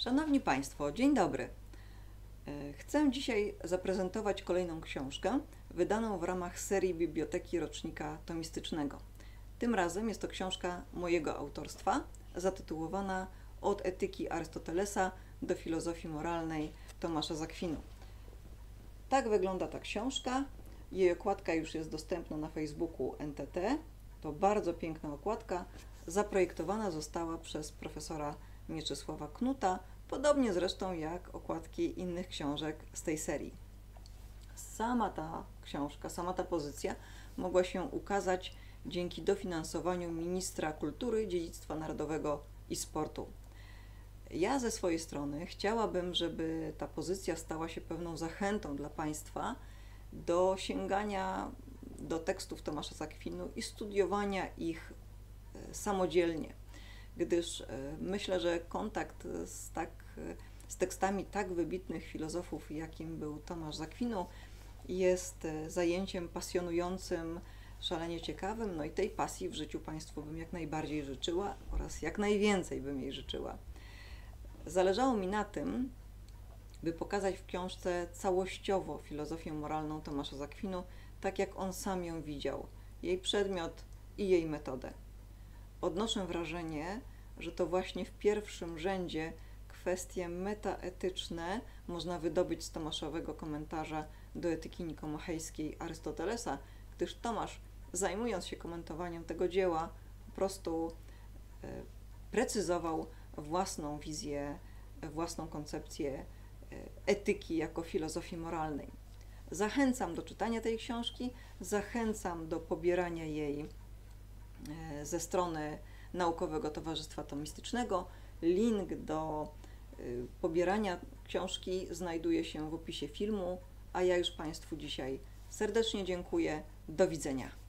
Szanowni Państwo, dzień dobry. Chcę dzisiaj zaprezentować kolejną książkę wydaną w ramach serii Biblioteki Rocznika Tomistycznego. Tym razem jest to książka mojego autorstwa, zatytułowana Od etyki Arystotelesa do filozofii moralnej Tomasza z Akwinu. Tak wygląda ta książka. Jej okładka już jest dostępna na Facebooku NTT. To bardzo piękna okładka. Zaprojektowana została przez profesora Mieczysława Knuta, podobnie zresztą jak okładki innych książek z tej serii. Sama ta książka, sama ta pozycja mogła się ukazać dzięki dofinansowaniu Ministra Kultury, Dziedzictwa Narodowego i Sportu. Ja ze swojej strony chciałabym, żeby ta pozycja stała się pewną zachętą dla Państwa do sięgania do tekstów Tomasza z Akwinu i studiowania ich samodzielnie, gdyż myślę, że kontakt z tekstami tak wybitnych filozofów, jakim był Tomasz z Akwinu, jest zajęciem pasjonującym, szalenie ciekawym, no i tej pasji w życiu Państwu bym jak najbardziej życzyła oraz jak najwięcej bym jej życzyła. Zależało mi na tym, by pokazać w książce całościowo filozofię moralną Tomasza z Akwinu, tak jak on sam ją widział, jej przedmiot i jej metodę. Odnoszę wrażenie, że to właśnie w pierwszym rzędzie kwestie metaetyczne można wydobyć z tomaszowego komentarza do etyki nikomachejskiej Arystotelesa, gdyż Tomasz, zajmując się komentowaniem tego dzieła, po prostu precyzował własną wizję, własną koncepcję etyki jako filozofii moralnej. Zachęcam do czytania tej książki, zachęcam do pobierania jej ze strony Naukowego Towarzystwa Tomistycznego. Link do pobierania książki znajduje się w opisie filmu, a ja już Państwu dzisiaj serdecznie dziękuję. Do widzenia.